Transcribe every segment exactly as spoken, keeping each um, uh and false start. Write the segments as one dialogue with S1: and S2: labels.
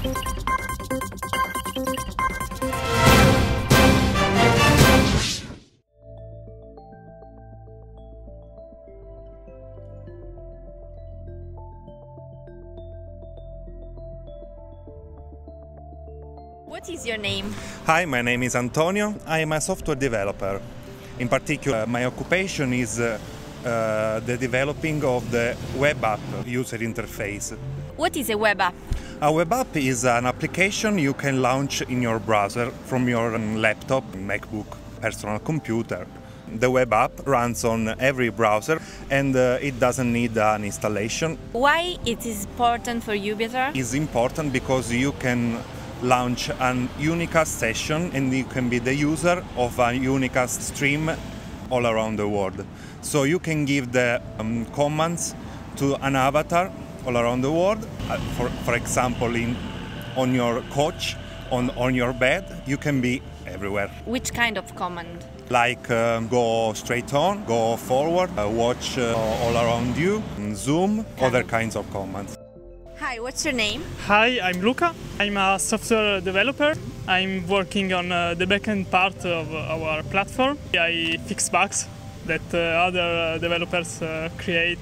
S1: What is your name?
S2: Hi, my name is Antonio. I am a software developer. In particular, my occupation is uh, uh, the developing of the web app user interface.
S1: What is a web app?
S2: A web app is an application you can launch in your browser from your um, laptop, MacBook, personal computer. The web app runs on every browser and uh, it doesn't need an installation.
S1: Why it is important for Ubiator?
S2: It's important because you can launch an Unicast session and you can be the user of a Unicast stream all around the world. So you can give the um, commands to an avatar all around the world. Uh, for, for example, in, on your couch, on, on your bed, you can be everywhere.
S1: Which kind of command?
S2: Like um, go straight on, go forward, uh, watch uh, all around you, zoom,
S1: Okay.
S2: other kinds of commands.
S1: Hi, what's your name?
S3: Hi, I'm Luca. I'm a software developer. I'm working on uh, the backend part of our platform. I fix bugs that uh, other developers uh, create.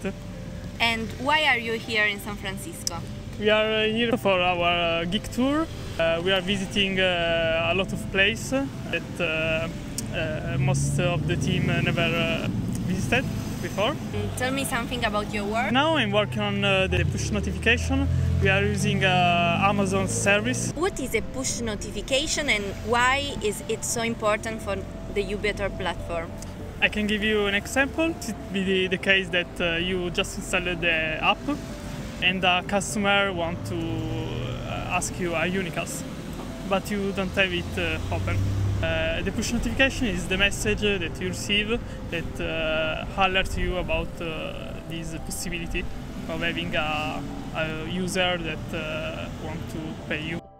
S1: And why are you here in San Francisco?
S3: We are here for our uh, geek tour. Uh, we are visiting uh, a lot of places that uh, uh, most of the team never uh, visited before.
S1: Tell me something about your work.
S3: Now I'm working on uh, the push notification. We are using uh, Amazon service.
S1: What is a push notification and why is it so important for the Ubiator platform?
S3: I can give you an example. It would be the, the case that uh, you just installed the app and a customer want to uh, ask you a Unicast, but you don't have it uh, open. Uh, the push notification is the message that you receive that uh, alerts you about uh, this possibility of having a, a user that uh, want to pay you.